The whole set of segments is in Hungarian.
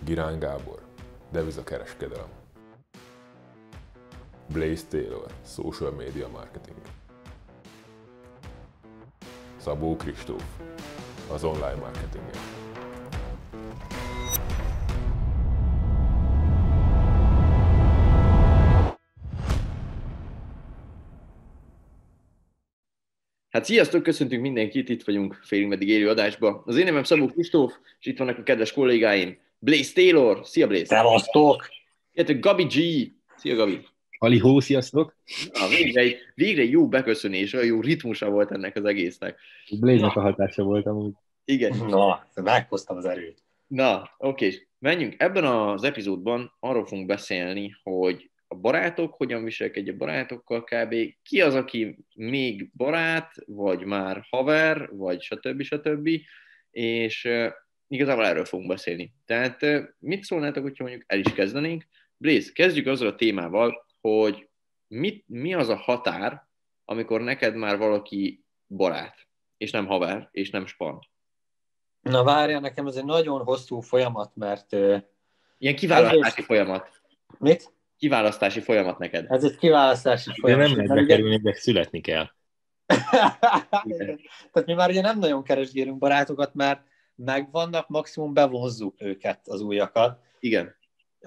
Girán Gábor, devizakereskedelem. Blaze Taylor, social media marketing. Szabó Kristóf, az online marketingért. Hát sziasztok, köszöntünk mindenkit, itt vagyunk félig meddig élő adásba. Az én nevem Szabó Kristóf, és itt vannak a kedves kollégáim. Blaze Taylor, szia Blaze! Szevasztok! Illetve Gabi G, szia Gabi! Halihó, sziasztok! Na, végre egy jó beköszönés, olyan jó ritmusa volt ennek az egésznek. Blaze-nek a hatása volt amúgy. Igen. Na, meghoztam az erőt. Na, oké. Menjünk. Ebben az epizódban arról fogunk beszélni, hogy a barátok hogyan viselkedj a barátokkal kb. Ki az, aki még barát, vagy már haver, vagy stb. És igazából erről fogunk beszélni. Tehát mit szólnátok, hogyha mondjuk el is kezdenénk? Blaze, kezdjük azzal a témával, hogy mi az a határ, amikor neked már valaki barát, és nem haver, és nem span? Na várjál, nekem ez egy nagyon hosszú folyamat, mert... Ilyen kiválasztási folyamat. Mit? Kiválasztási folyamat neked. Ez egy kiválasztási folyamat. De nem lehet bekerülni, de születni kell. Tehát mi már ugye nem nagyon keresgélünk barátokat, mert megvannak, maximum bevonzzuk őket, az újakat. Igen.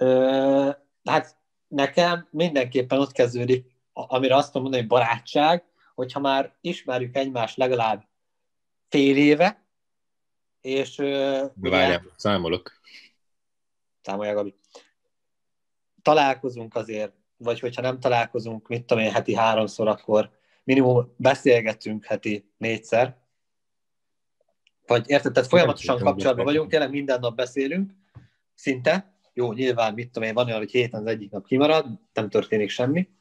Hát nekem mindenképpen ott kezdődik, amire azt tudom mondani, hogy barátság, hogyha már ismerjük egymást legalább fél éve, és... Várjál, számolok. Számolja, Gabi. Találkozunk azért, vagy hogyha nem találkozunk, mit tudom én, heti 3-szor, akkor minimum beszélgetünk heti 4-szer. Vagy érted, tehát folyamatosan kapcsolatban vagyunk, tényleg minden nap beszélünk, szinte. Jó, nyilván, mit tudom én, van olyan, hogy héten az egyik nap kimarad, nem történik semmi.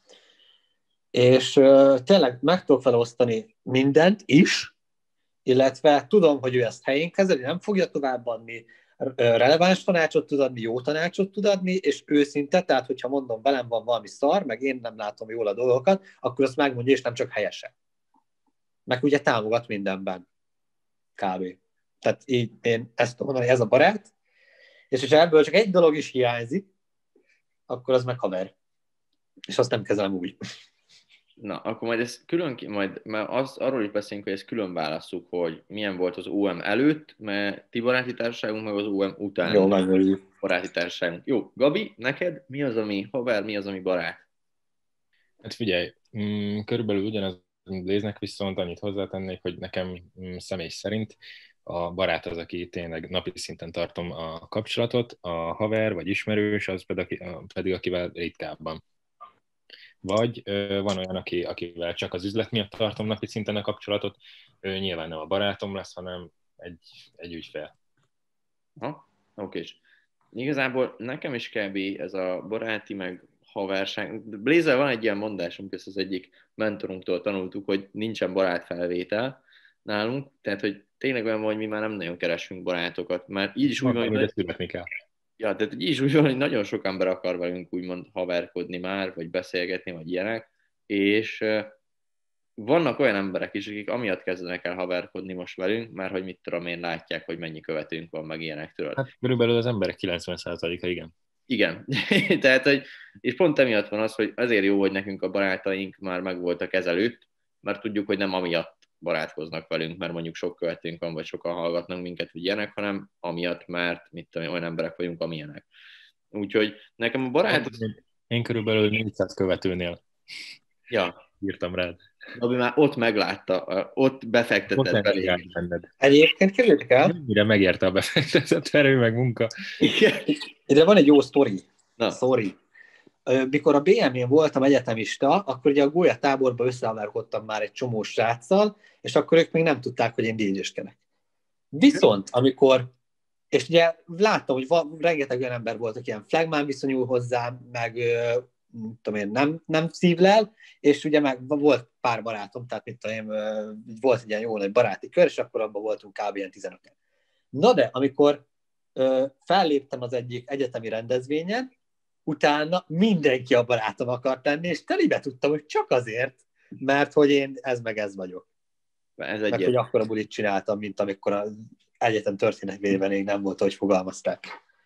És tényleg meg tudok felosztani mindent is, illetve tudom, hogy ő ezt helyén kezeli, nem fogja továbbadni, releváns tanácsot tud adni, jó tanácsot tud adni, és őszinte, tehát hogyha mondom, velem van valami szar, meg én nem látom jól a dolgokat, akkor azt megmondja, és nem csak helyesen. Meg ugye támogat mindenben. Kb. Tehát így én ezt tudom mondani, ez a barát, és hogyha ebből csak egy dolog is hiányzik, akkor az meg haver. És azt nem kezelem úgy. Na, akkor majd ezt mert arról is beszélünk, hogy ezt külön válasszuk, hogy milyen volt az OM előtt, mert ti baráti társaságunk, meg az OM után. Jó, megmondjuk. Baráti társaságunk. Jó, Gabi, neked mi az, ami haver, mi az, ami barát? Hát figyelj, körülbelül ugyanaz, mint Blaze-nek, viszont annyit hozzátennék, hogy nekem személy szerint a barát az, aki tényleg napi szinten tartom a kapcsolatot, a haver vagy ismerős, az pedig akivel ritkábban. Vagy van olyan, akivel csak az üzlet miatt tartom napi szinten a kapcsolatot, ő nyilván nem a barátom lesz, hanem egy ügyfél. Oké. Igazából nekem is kb. Ez a baráti meg haverság. Blaze-vel van egy ilyen mondásunk, ezt az egyik mentorunktól tanultuk, hogy nincsen barátfelvétel nálunk, tehát hogy tényleg olyan van, hogy mi már nem nagyon keresünk barátokat, mert így is úgy van, hogy születni kell. Ja, tehát így is úgy van, hogy nagyon sok ember akar velünk úgymond haverkodni már, vagy beszélgetni, vagy ilyenek, és vannak olyan emberek is, akik amiatt kezdenek el haverkodni most velünk, mert hogy mit tudom én, látják, hogy mennyi követőnk van, meg ilyenek tőled. Hát körülbelül az emberek 90%-a, igen. Igen, tehát, hogy, és pont emiatt van az, hogy azért jó, hogy nekünk a barátaink már megvoltak ezelőtt, mert tudjuk, hogy nem amiatt barátkoznak velünk, mert mondjuk sok követőnk van, vagy sokan hallgatnak minket, vagy ilyenek, hanem amiatt, mert mit tudom, olyan emberek vagyunk, amilyenek. Úgyhogy nekem a barát... Én körülbelül 400 követőnél írtam rád. Abi már ott meglátta, ott befektetett belé. Egyébként kerültek el? Mire megérte a befektetett erő, meg munka. Ide van egy jó sztori. Na. Sorry. Mikor a BM-én voltam egyetemista, akkor ugye a Gólya táborba összehaverkodtam már egy csomó sráccal, és akkor ők még nem tudták, hogy én DJ-skedek. Viszont, amikor, és ugye láttam, hogy rengeteg olyan ember volt, aki ilyen flagmán viszonyul hozzám, meg tudom én, nem szívlel, és ugye meg volt pár barátom, tehát mit tudom én, volt egy ilyen jó nagy baráti kör, és akkor abban voltunk kb. Ilyen 15-en. Na de, amikor felléptem az egyik egyetemi rendezvényen, utána mindenki a barátom akart lenni, és telibe tudtam, hogy csak azért, mert hogy én ez meg ez vagyok. Meg hogy akkora bulit csináltam, mint amikor az egyetem történetében még nem volt, hogy fogalmazták.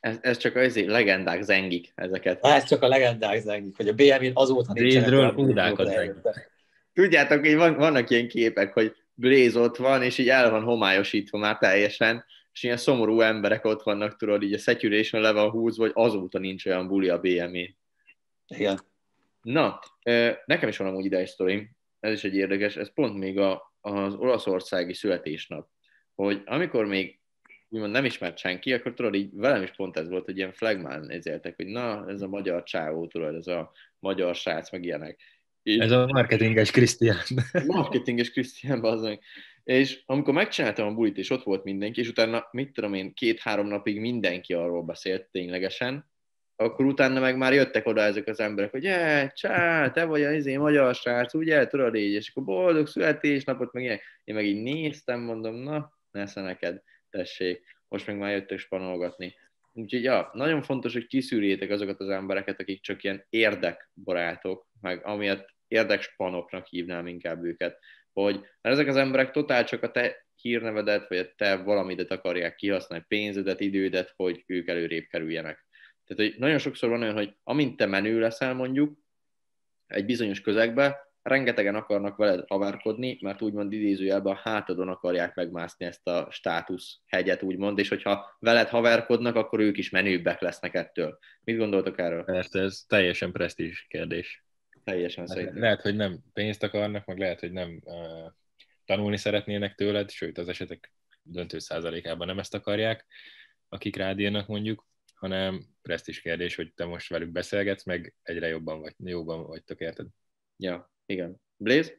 Ez csak az legendák zengik ezeket. Ez csak a legendák zengik, hogy a BM-in azóta Blaze-ről ódákat zengik. Tudjátok, hogy vannak ilyen képek, hogy Blaze ott van, és így el van homályosítva már teljesen, és ilyen szomorú emberek ott vannak, tudod, így a saturation le van húzva, hogy azóta nincs olyan buli a BM-én. Igen. Na, nekem is van amúgy ide egy sztorim, ez is egy érdekes, ez pont még az olaszországi születésnap, hogy amikor még úgymond nem ismert senki, akkor tudod, így velem is pont ez volt, hogy ilyen flagmán nézéltek, hogy na, ez a magyar csávó, tudod, ez a magyar srác, meg ilyenek. Ez a marketinges Krisztián. Marketinges Krisztián, bazdmeg. És amikor megcsináltam a bulit, és ott volt mindenki, és utána, mit tudom én, 2-3 napig mindenki arról beszélt ténylegesen, akkor utána meg már jöttek oda ezek az emberek, hogy csá, te vagy az magyar srác, ugye, tudod így, és akkor boldog születésnapot, meg ilyen. Én meg így néztem, mondom, na, nesze neked, tessék, most meg már jöttek spanolgatni. Úgyhogy ja, nagyon fontos, hogy kiszűrjétek azokat az embereket, akik csak ilyen érdekbarátok, meg amiatt érdekspanoknak hívnám inkább őket, hogy mert ezek az emberek totál csak a te hírnevedet, vagy a te valamidet akarják kihasználni, pénzedet, idődet, hogy ők előrébb kerüljenek. Tehát, hogy nagyon sokszor van olyan, hogy amint te menő leszel mondjuk egy bizonyos közegbe, rengetegen akarnak veled haverkodni, mert úgymond idézőjelben a hátadon akarják megmászni ezt a státusz hegyet, úgymond, és hogyha veled haverkodnak, akkor ők is menőbbek lesznek ettől. Mit gondoltok erről? Persze, ez teljesen presztízs kérdés. Teljesen szerintem. Lehet, hogy nem pénzt akarnak, meg lehet, hogy nem tanulni szeretnének tőled, sőt az esetek döntő százalékában nem ezt akarják, akik rád írnak mondjuk, hanem presztízs kérdés, hogy te most velük beszélgetsz, meg egyre jobban vagytok, érted? Ja, igen. Blaze?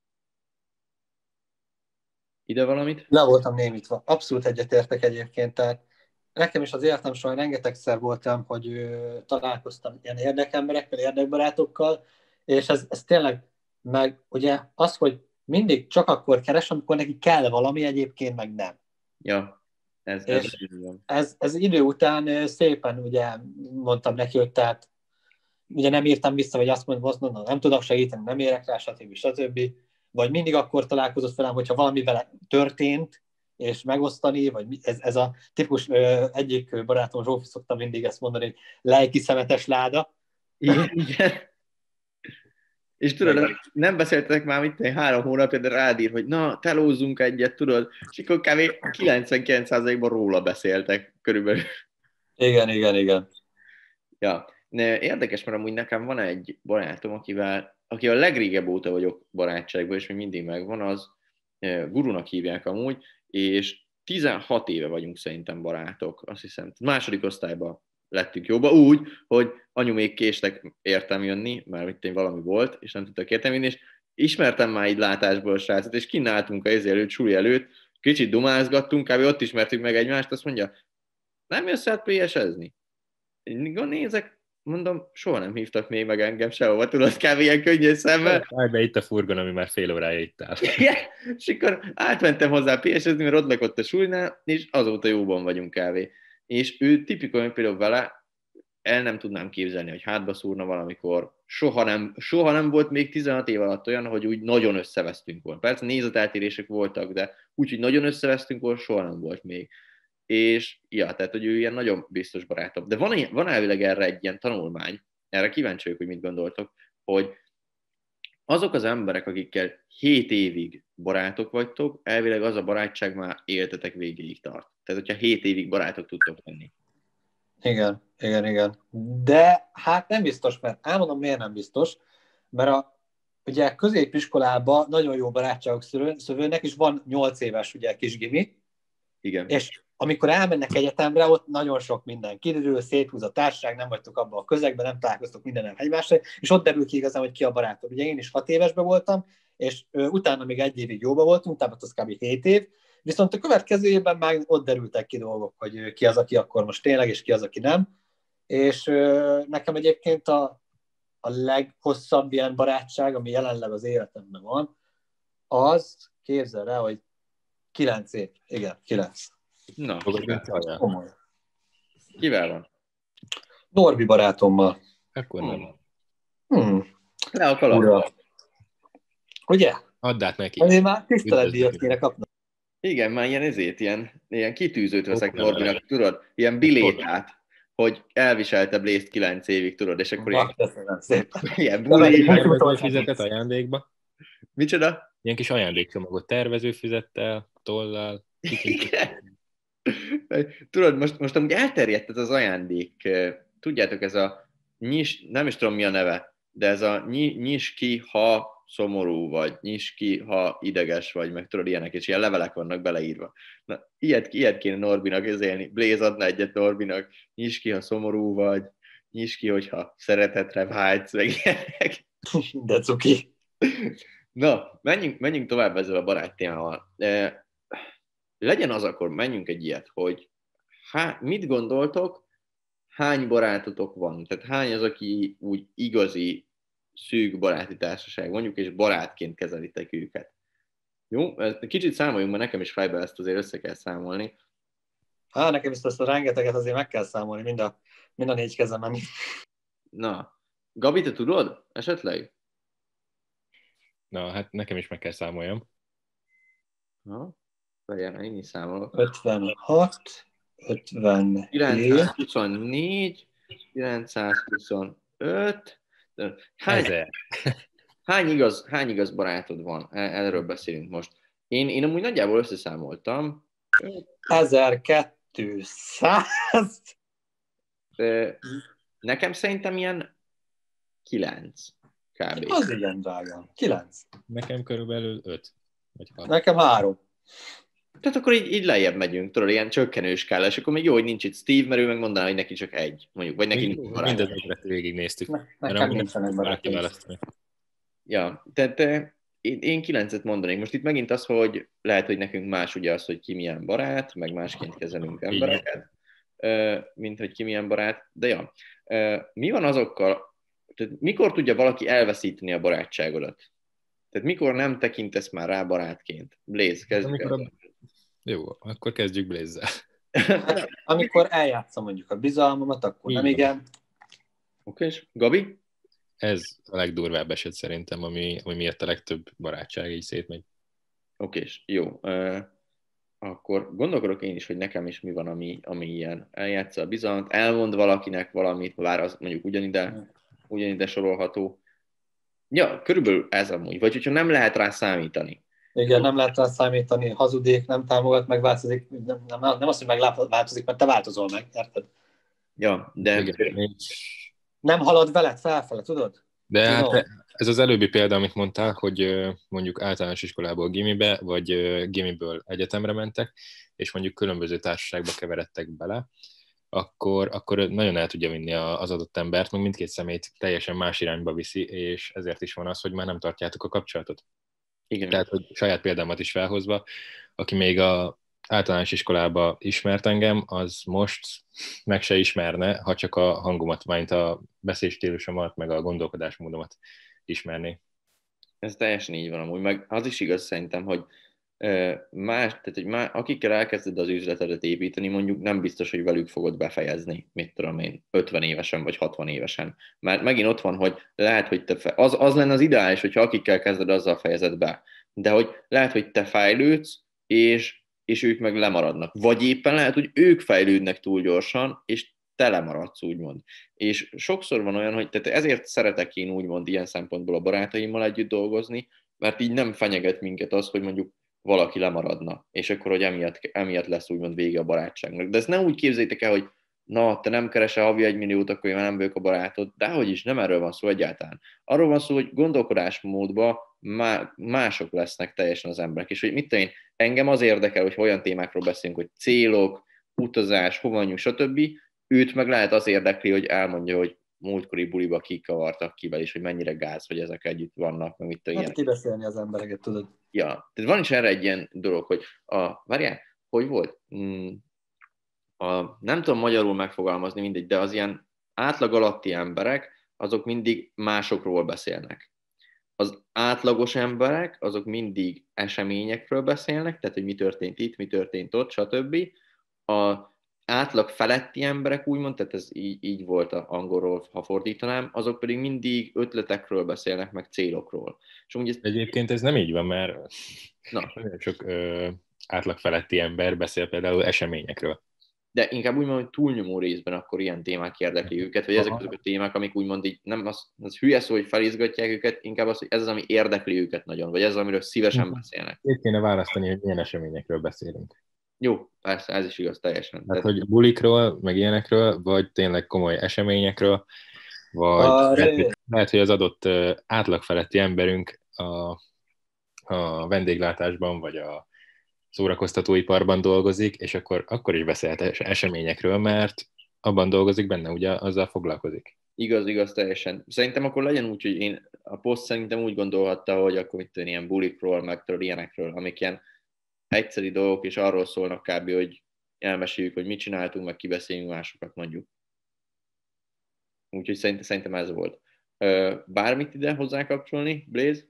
Ide valamit? Le voltam némítva. Abszolút egyetértek egyébként, tehát nekem is az életem során rengetegszer voltam, hogy találkoztam ilyen érdekemberekkel, érdekbarátokkal, és ez tényleg, meg ugye az, hogy mindig csak akkor keres, amikor neki kell valami, egyébként meg nem. Ja, ez idő után szépen ugye mondtam neki, hogy tehát ugye nem írtam vissza, vagy azt mondom, nem tudok segíteni, nem érek rá, stb. Vagy mindig akkor találkozott velem, hogyha valami vele történt, és megosztani, vagy ez a tipikus egyik barátom Zsófi szokta mindig ezt mondani, hogy lelki szemetes láda. Igen. És tudod, nem beszéltek már mit 3 hónapja, de rád ír, hogy na, telózzunk egyet, tudod, és akkor kb. 99%-ban róla beszéltek körülbelül. Igen. Ja, érdekes, mert amúgy nekem van egy barátom, aki a legrégebb óta vagyok barátságban, és még mindig megvan, az Gurunak hívják amúgy, és 16 éve vagyunk szerintem barátok, azt hiszem. Második osztályban lettünk jóba, úgy, hogy anyu még késtek értem jönni, mert itt valami volt, és nem tudtak értem jönni, és ismertem már így látásból a srácot, és kínáltunk a előtt, suli előtt, kicsit dumázgattunk, kb. Ott ismertük meg egymást, azt mondja, nem jössz át PS-ezni? Nézek, mondom, soha nem hívtak még meg engem sehova, tudod, kb. Ilyen könnyes szemmel. Állj be itt a furgon, ami már fél órája itt áll. És akkor átmentem hozzá PS-ezni, mert ott lakott a sulinál, és azóta jóban vagyunk kb. És ő tipikus, például vele el nem tudnám képzelni, hogy hátba szúrna valamikor. Soha nem volt még 16 év alatt olyan, hogy úgy nagyon összevesztünk volna. Persze nézeteltérések voltak, de úgy, hogy nagyon összevesztünk volna, soha nem volt még. És ja, tehát, hogy ő ilyen nagyon biztos barátom. De van elvileg erre egy ilyen tanulmány, erre kíváncsi vagyok, hogy mit gondoltok, hogy azok az emberek, akikkel 7 évig barátok vagytok, elvileg az a barátság már életetek végéig tart. Tehát, hogyha 7 évig barátok tudtok lenni. Igen. De hát nem biztos, mert elmondom, miért nem biztos, mert ugye középiskolában nagyon jó barátságok szövődnek, és van 8 éves ugye kisgimi, igen. És amikor elmennek egyetemre, ott nagyon sok minden kiderül, széthúz a társaság, nem vagytok abban a közegben, nem találkoztok mindenem egymásra, és ott derül ki igazán, hogy ki a barátod. Ugye én is 6 évesben voltam, és utána még 1 évig jóba voltunk, utána az kb. 7 év, viszont a következő évben már ott derültek ki dolgok, hogy ki az, aki akkor most tényleg, és ki az, aki nem. És nekem egyébként a leghosszabb ilyen barátság, ami jelenleg az életemben van, az, képzel el, hogy 9 év. Igen, 9. Na, kivel van? Norbi barátommal. Akkor nem. Le a kalapba. Ugye? Add át neki. Azért már tiszteletdíjat kéne kapni. Igen, már ilyen kitűzőt veszek Norbinak, tudod? Ilyen bilétát. hogy elviselte Blaze-t 9 évig, tudod, és akkor Köszönöm szépen. ilyen De meg- bully. Tervezőfüzetet ajándékba. Micsoda? Ilyen kis ajándékcsomagot tervezőfüzettel, tollal. Igen. Tudod, most amúgy elterjedt ez az ajándék, tudjátok, ez a nem is tudom mi a neve, de ez a nyis ki, ha szomorú vagy, nyis ki, ha ideges vagy, meg tudod, ilyenek, és ilyen levelek vannak beleírva. Na, ilyet kéne Norbinak ezélni. Blaze adna egyet Norbinak, nyis ki, ha szomorú vagy, nyis ki, hogyha szeretetre vágysz, meg ilyenek. De cuki. Na, menjünk tovább ezzel a barát témával. Legyen az, akkor menjünk egy ilyet, hogy mit gondoltok, hány barátotok van? Tehát hány az, aki úgy igazi, szűk baráti társaság mondjuk, és barátként kezelitek őket? Jó? Kicsit számoljunk, mert nekem is fejbe ezt azért össze kell számolni. Nekem is ezt a rengeteget azért meg kell számolni, mind a 4 kezemen. Na, Gabi, te tudod esetleg? Na, hát nekem is meg kell számoljam. Várjál, én is számolok. 56, 57, 924, 925, hány igaz barátod van? Erről beszélünk most. Én amúgy nagyjából összeszámoltam. 1200. Nekem szerintem ilyen 9 kb. Az igen, drágám. 9. Nekem körülbelül 5 vagy 6. Nekem 3. Tehát akkor így lejjebb megyünk, tudod, ilyen csökkenő skálá, és akkor még jó, hogy nincs itt Steve, mert ő megmondaná, hogy neki csak egy, mondjuk, vagy neki nincs barát. Mindent végignéztük. Nekem nincsenek barátok. Ja, tehát én 9-et mondanék. Most itt megint az, hogy lehet, hogy nekünk más ugye az, hogy ki milyen barát, meg másként kezelünk embereket, mint hogy ki milyen barát, de ja. Mi van azokkal, tehát mikor tudja valaki elveszíteni a barátságodat? Tehát mikor nem tekintesz már rá barátként? Blaze, kezdjük el. Jó, akkor kezdjük Blaze-zel. Amikor eljátszom mondjuk a bizalmamat, akkor nem igen. Oké, és Gabi? Ez a legdurvább eset szerintem, ami miatt a legtöbb barátság így szétmegy. Oké, jó. Akkor gondolkodok én is, hogy nekem is mi van, ami ilyen. Eljátsza a bizalmat, elmond valakinek valamit, bár az mondjuk ugyanide sorolható. Ja, körülbelül ez amúgy. Vagy hogyha nem lehet rá számítani. Igen, nem lehet rá számítani, hazudik, nem támogat, megváltozik. Nem az, hogy megváltozik, mert te változol meg, érted? Ja, de... Igen. Nem halad veled felfele, tudod? De hát ez az előbbi példa, amit mondtál, hogy mondjuk általános iskolából gimibe, vagy gimiből egyetemre mentek, és mondjuk különböző társaságba keveredtek bele, akkor nagyon el tudja vinni az adott embert, meg mindkét személyt teljesen más irányba viszi, és ezért is van az, hogy már nem tartjátok a kapcsolatot. Igen. Tehát, hogy saját példámat is felhozva, aki még a általános iskolába ismert engem, az most meg se ismerne, ha csak a hangomat, mint a beszélstílusomat, meg a gondolkodásmódomat ismerné. Ez teljesen így van amúgy, meg az is igaz szerintem, hogy akikkel elkezded az üzletedet építeni, mondjuk nem biztos, hogy velük fogod befejezni, mit tudom én, 50 évesen vagy 60 évesen. Mert megint ott van, hogy lehet, hogy az lenne az ideális, hogyha akikkel kezded, azzal fejezed be. De hogy lehet, hogy te fejlődsz, és ők meg lemaradnak. Vagy éppen lehet, hogy ők fejlődnek túl gyorsan, és te lemaradsz, úgymond. És sokszor van olyan, hogy tehát ezért szeretek én úgymond ilyen szempontból a barátaimmal együtt dolgozni, mert így nem fenyeget minket az, hogy mondjuk valaki lemaradna, és akkor, hogy emiatt lesz úgymond vége a barátságnak. De ezt nem úgy képzeljétek el, hogy na, te nem keresel havi 1 milliót, akkor én már nem vagyok a barátod, de hogy is, nem erről van szó egyáltalán. Arról van szó, hogy gondolkodásmódban mások lesznek teljesen az emberek, és hogy mit tudom én, engem az érdekel, hogy olyan témákról beszélünk, hogy célok, utazás, hova vagyunk, stb. Őt meg lehet az érdekli, hogy elmondja, hogy múltkori buliba kikavartak kivel, és hogy mennyire gáz, hogy ezek együtt vannak, meg mit tudom. Hát kibeszélni az embereket, tudod. Ja, tehát van is erre egy ilyen dolog, hogy várjál, hogy volt? Nem tudom magyarul megfogalmazni, mindegy, de az ilyen átlag alatti emberek, azok mindig másokról beszélnek. Az átlagos emberek, azok mindig eseményekről beszélnek, tehát hogy mi történt itt, mi történt ott, stb. Az átlag feletti emberek úgymond, tehát ez így volt az angolról, ha fordítanám, azok pedig mindig ötletekről beszélnek, meg célokról. És Egyébként ez nem így van, mert nagyon sok átlag feletti ember beszél például eseményekről. De inkább úgy mondom, hogy túlnyomó részben akkor ilyen témák érdekli őket, vagy ezek Aha. azok a témák, amik úgymond így nem az hülye szó, hogy felizgatják őket, inkább az, hogy ez az, ami érdekli őket nagyon, vagy ez az, amiről szívesen beszélnek. Itt kéne választani, hogy milyen eseményekről beszélünk. Jó, persze, ez is igaz teljesen. Tehát, hogy bulikról, meg ilyenekről, vagy tényleg komoly eseményekről, vagy lehet, hogy az adott átlag feletti emberünk a vendéglátásban, vagy a szórakoztatóiparban dolgozik, és akkor is beszélt eseményekről, mert abban dolgozik benne, ugye azzal foglalkozik. Igaz, teljesen. Szerintem akkor legyen úgy, hogy a poszt szerintem úgy gondolhatta, hogy akkor mit tenni, ilyen bulikról, meg ilyenekről, amik ilyen egyszeri dolgok, és arról szólnak kb., hogy elmeséljük, hogy mit csináltunk, meg kibeszéljünk másokat mondjuk. Úgyhogy szerintem ez volt. Bármit ide hozzá kapcsolni, Blaze?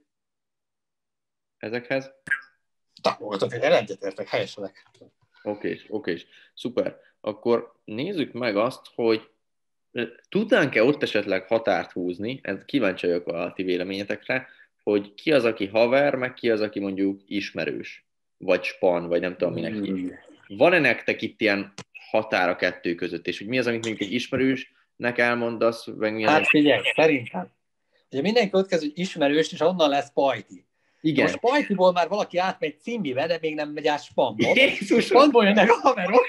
Ezekhez? Támogatok, én egyetértek, helyeselek. Oké. Szuper. Akkor nézzük meg azt, hogy tudnánk-e ott esetleg határt húzni, ez kíváncsi vagyok a ti véleményetekre, hogy ki az, aki haver, meg ki az, aki mondjuk ismerős, vagy span, vagy nem tudom minek hívjuk. Van-e nektek itt ilyen határ a kettő között, és hogy mi az, amit mondjuk egy ismerősnek elmondasz, meg mi az, Hát figyelj, szerintem. Ugye mindenki ott kezd, hogy ismerős, és onnan lesz pajti. igen. Most pajtiból már valaki átmegy címbibe, de még nem megy át spamból. Jézusom! Spamból jönnek a haverok,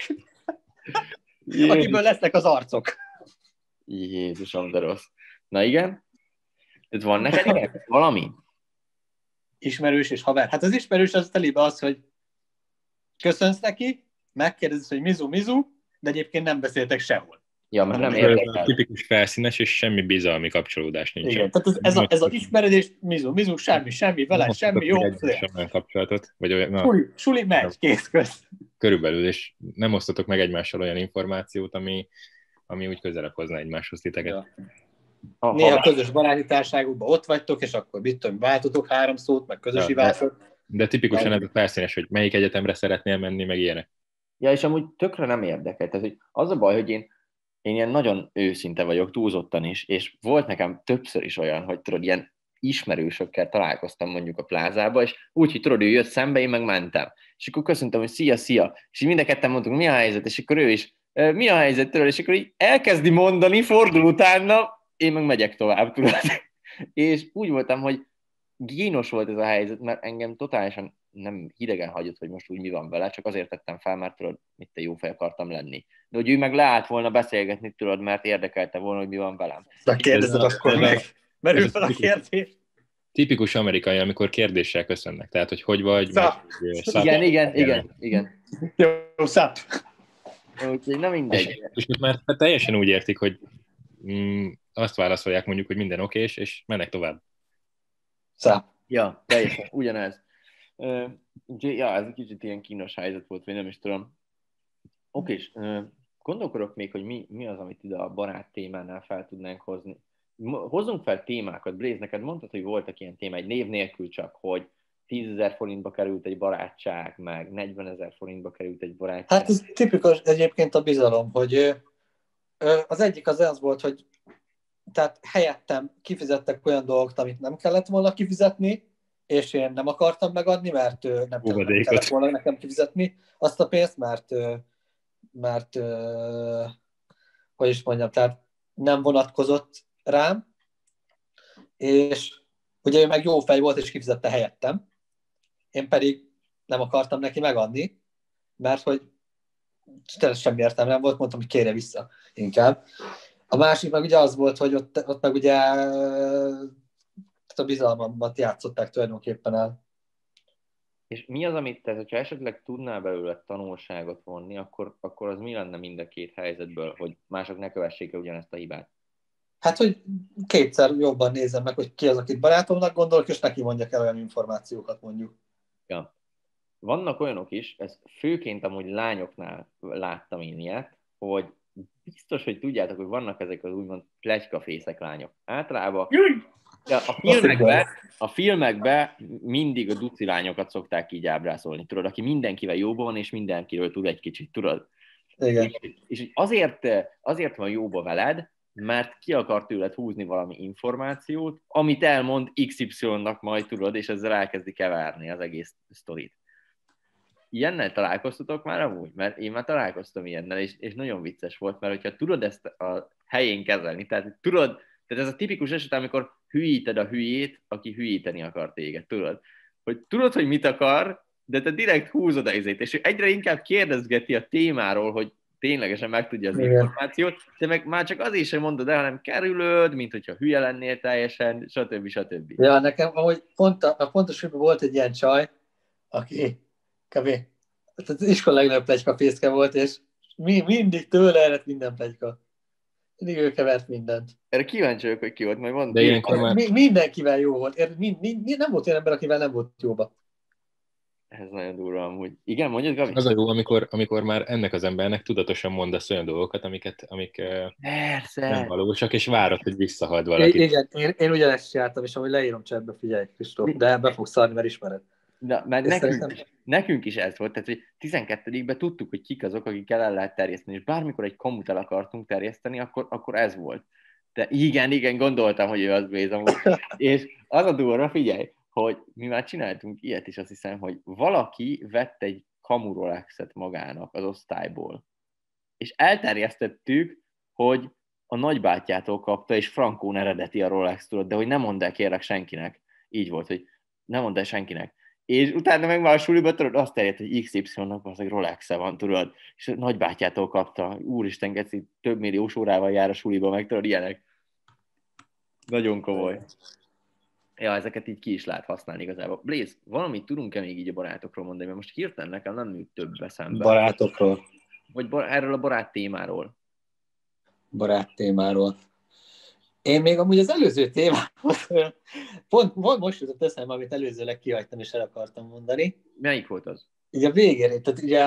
akiből lesznek az arcok. Jézusom, de rossz. Na igen? Tehát van neked ilyen? Valami? Ismerős és haver. Hát az ismerős az telébe az, hogy köszönsz neki, megkérdezed, hogy mizu, de egyébként nem beszéltek sehol. Ja, mert nem Ez érdekel. a tipikus felszínes, és semmi bizalmi kapcsolódás nincs. Igen, tehát ez a ismeredés, mizu, semmi, vele, semmi, jó. Semmi kapcsolatot, vagy Suli, megy, kész, kösz. körülbelül, és nem osztotok meg egymással olyan információt, ami úgy közelebb hozna egymáshoz titeket. Ja. Néha közös baráti társágokban ott vagytok, és akkor mit tudom, váltotok 3 szót, meg közös ivások. De tipikusan ez a felszínes, hogy melyik egyetemre szeretnél menni, meg ilyenek. Ja, és amúgy tökre nem érdekel. Tehát, hogy az a baj, hogy én ilyen nagyon őszinte vagyok, túlzottan is, és volt nekem többször is olyan, hogy tudod, ilyen ismerősökkel találkoztam mondjuk a plázába, és úgy, hogy tudod, ő jött szembe, én meg mentem. És akkor köszöntem, hogy szia, és így mind a ketten mondtuk, mi a helyzet, és akkor ő is, mi a helyzet, tudod, és akkor így elkezdi mondani, fordul utána, én meg megyek tovább, tudod. És úgy voltam, hogy kínos volt ez a helyzet, mert engem totálisan nem hidegen hagyott, hogy most úgy mi van vele, csak azért tettem fel, mert tudod, mit te jó fej akartam lenni. De hogy ő meg leállt volna beszélgetni, tudod, mert érdekelte volna, hogy mi van velem. De kérdezed akkor meg. Merül fel a kérdés. Tipikus amerikai, amikor kérdéssel köszönnek. Tehát, hogy vagy... Igen. Jó, száp. Úgyhogy nem mindegy. És most már teljesen úgy értik, hogy azt válaszolják mondjuk, hogy minden okés, és mennek tovább. Száp. Ja, teljesen, ugyanez. Ja, ez egy kicsit ilyen kínos helyzet volt, vagy nem is tudom. Okés, gondolkodok még, hogy mi az, amit ide a barát témánál fel tudnánk hozni. Hozzunk fel témákat. Blaze, neked mondtad, hogy voltak ilyen témák, név nélkül csak, hogy 10 000 forintba került egy barátság, meg 40 000 forintba került egy barátság. Hát ez tipikus egyébként a bizalom, hogy az egyik az volt, hogy tehát helyettem kifizettek olyan dolgokat, amit nem kellett volna kifizetni, és én nem akartam megadni, mert nem kellett volna nekem kifizetni azt a pénzt, mert hogy is mondjam, tehát nem vonatkozott rám, és ugye ő meg jó fej volt, és kifizette helyettem, én pedig nem akartam neki megadni, mert hogy semmi értelme nem volt, mondtam, hogy kérje vissza inkább. A másik meg ugye az volt, hogy ott meg ugye a bizalmamat játszották tulajdonképpen el. És mi az, amit te, hogyha esetleg tudnál belőle tanulságot vonni, akkor az mi lenne mind a két helyzetből, hogy mások ne kövessék ugyanezt a hibát? Hát, hogy kétszer jobban nézem meg, hogy ki az, akit barátomnak gondolok, és neki mondjak el olyan információkat mondjuk. Ja. Vannak olyanok is, ez főként amúgy lányoknál láttam én ilyet, hogy biztos, hogy tudjátok, hogy vannak ezek az úgymond pletykafészek lányok. Általában a filmekben mindig a duci lányokat szokták így ábrázolni, tudod, aki mindenkivel jóban van, és mindenkiről tud egy kicsit, tudod? Igen. És azért van jóba veled, mert ki akar tőled húzni valami információt, amit elmond XY-nak majd, tudod, és ezzel elkezdi keverni az egész sztorit. ilyennel találkoztatok már amúgy? Mert én már találkoztam ilyennel, és nagyon vicces volt, mert hogyha tudod ezt a helyén kezelni, tehát ez a tipikus eset, amikor hülyíted a hülyét, aki hülyíteni akar téged, tudod? Hogy tudod, hogy mit akar, de te direkt húzod a izét, és ő egyre inkább kérdezgeti a témáról, hogy ténylegesen megtudja az információt, de meg már csak azért sem mondod el, hanem kerülöd, mint hogyha hülye lennél teljesen, stb. Ja, nekem ahogy pontos volt egy ilyen csaj, aki kb. Az iskola legnagyobb pletykafészke volt, és mindig tőle eredt minden pletyka. Mindig ő kevert mindent. Erre kíváncsi vagyok, hogy ki volt, majd mondd. De ilyenkor már... Mindenkivel jó volt. Nem volt olyan ember, akivel nem volt jóba. Ez nagyon durva amúgy. Igen, mondjad, Gabi? Az a jó, amikor már ennek az embernek tudatosan mondasz olyan dolgokat, amik nem valósak, és várod, hogy visszahald valaki. Igen, én ugyanezt csináltam, és amúgy leírom chatbe, figyelj, Kristóf, de be fogsz szarni, mert ismered. De, mert nekünk is ez volt, tehát hogy 12-ben tudtuk, hogy kik azok, akikkel el lehet terjeszteni, és bármikor egy komut el akartunk terjeszteni, akkor ez volt. De igen, gondoltam, hogy ő az Blaze amúgy. És az a durva, figyelj, hogy mi már csináltunk ilyet is, azt hiszem, hogy valaki vett egy kamu Rolexet magának az osztályból, és elterjesztettük, hogy a nagybátyjától kapta, és frankón eredeti a Rolex, tudod, de hogy nem mondd el kérlek senkinek. Így volt, hogy nem mondd el senkinek. És utána meg már a suliba, tudod, azt terjedt, hogy XY-nak az egy Rolex-e van, tudod, és a nagybátyjától kapta. Úristen, geci, több milliós órával jár a suliba, meg tudod, ilyenek. Nagyon komoly. Ja, ezeket így ki is lehet használni igazából. Blaze, valamit tudunk-e még így a barátokról mondani? Mert most hirtelen nekem nem jut több eszembe. Barátokról. Vagy erről a barát témáról. Barát témáról. Én még amúgy az előző témához, pont most jutott eszembe, amit előzőleg kihagytam, és el akartam mondani. Melyik volt az? Ugye a végére, tehát ugye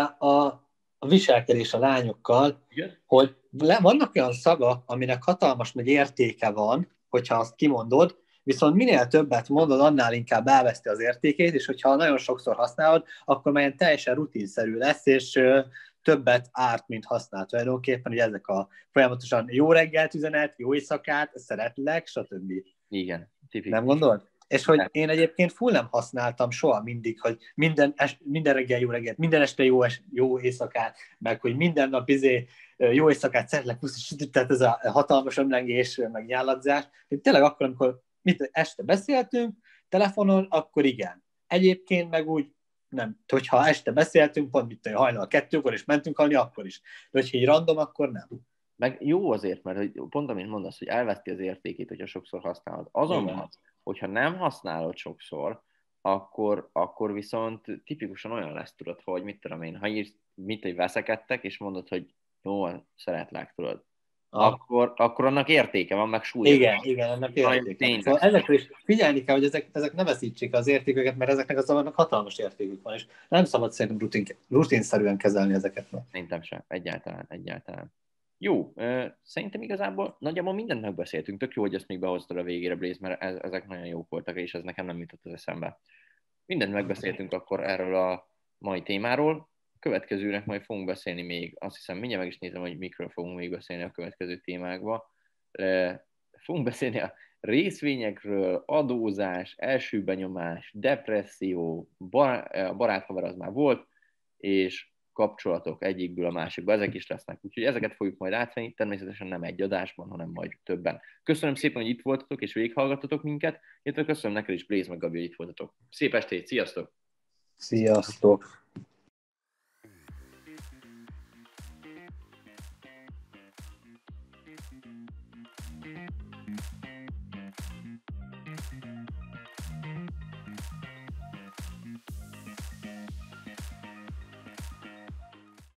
a viselkedés a lányokkal, igen? Hogy vannak olyan szavak, aminek hatalmas nagy értéke van, hogyha azt kimondod, viszont minél többet mondod, annál inkább elveszti az értékét, és hogyha nagyon sokszor használod, akkor már teljesen rutinszerű lesz, és többet árt, mint használ tulajdonképpen, hogy ezek a folyamatosan jó reggelt üzenet, jó éjszakát, szeretlek, stb. Igen, tipikus. Nem gondolod? És hogy én egyébként full nem használtam soha mindig, hogy minden reggel jó reggelt, minden este jó éjszakát, meg hogy minden nap jó éjszakát, szeretlek, tehát ez a hatalmas ömlengés, meg nyáladzás. Tényleg akkor, amikor este beszéltünk telefonon, akkor igen. Egyébként meg úgy nem. Hogyha este beszéltünk, pont hajnal 2-kor, és mentünk alni, akkor is. De hogyha így random, akkor nem. Meg jó azért, mert hogy pont amit mondasz, hogy elveszti az értékét, hogyha sokszor használod. Azonban, hogyha nem használod sokszor, akkor viszont tipikusan olyan lesz, tudod, hogy mit tudom én, ha írsz, hogy veszekedtek, és mondod, hogy jó, szeretlek, tudod. Akkor annak értéke van, meg súlya. Igen, annak értéke. Szóval ezekről is figyelni kell, hogy ezek ne veszítsék az értéküket, mert ezeknek az zavarnak hatalmas értékük van, és nem szabad szerintem rutinszerűen kezelni ezeket. Szerintem sem, egyáltalán. Jó, szerintem igazából nagyjából mindent megbeszéltünk, tök jó, hogy ezt még behoztad a végére, Blaze, mert ezek nagyon jók voltak, és ez nekem nem jutott az eszembe. Mindent megbeszéltünk akkor erről a mai témáról. Következőnek majd fogunk beszélni még, azt hiszem, mindjárt meg is nézem, hogy mikről fogunk még beszélni a következő témákba. Fogunk beszélni a részvényekről, adózás, első benyomás, depresszió, baráthaver az már volt, és kapcsolatok egyikből a másikba, ezek is lesznek. Úgyhogy ezeket fogjuk majd átvenni, természetesen nem egy adásban, hanem majd többen. Köszönöm szépen, hogy itt voltatok és végighallgattatok minket, illetve köszönöm neked is, Blaze meg Gabi, hogy itt voltatok. Szép estét, sziasztok! Sziasztok!